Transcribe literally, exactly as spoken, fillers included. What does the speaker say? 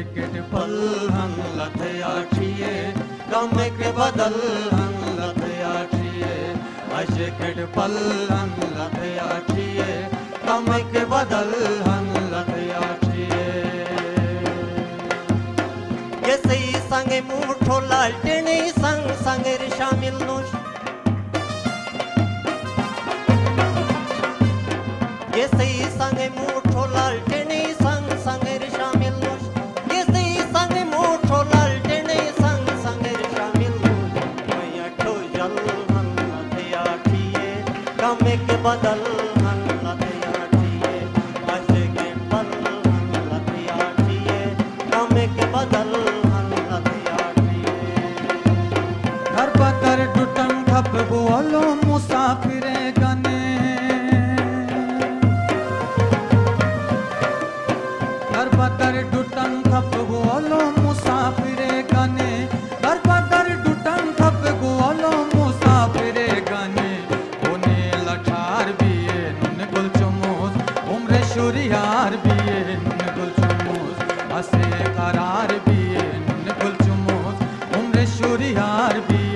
के पल हन लथे आठिए गम के बदल हन लथे आठिए आशे के पल हन लथे आठिए गम के बदल हन लथे आठिए ये सही संगे मुठो लालटेने संग संगे रे शामिल नोश ये सही संगे मुठो लालटेने संग संगे रे शामिल नोश ये सही संगे मुठो लालटेने संग संगे रे शामिल नोश मैं अठो जल हन लथे आठिए गम के बदल हन लथे आठिए आशे के पल हन लथे आठिए गम के बदल हन लथे आठिए घर पतर टूटन खप बोलो मुसाफिरे गने घर पतर टूटन खप बोलो मुसाफिरे गने घर पतर टूटन खप बोलो मुसाफिरे गने ओने लठार बिये नुन गुल चुमोस उम्र शुरियार बिये नुन गुल चुमोस हसे करार बिये नुन गुल चुमोस उम्र शुरियार बिये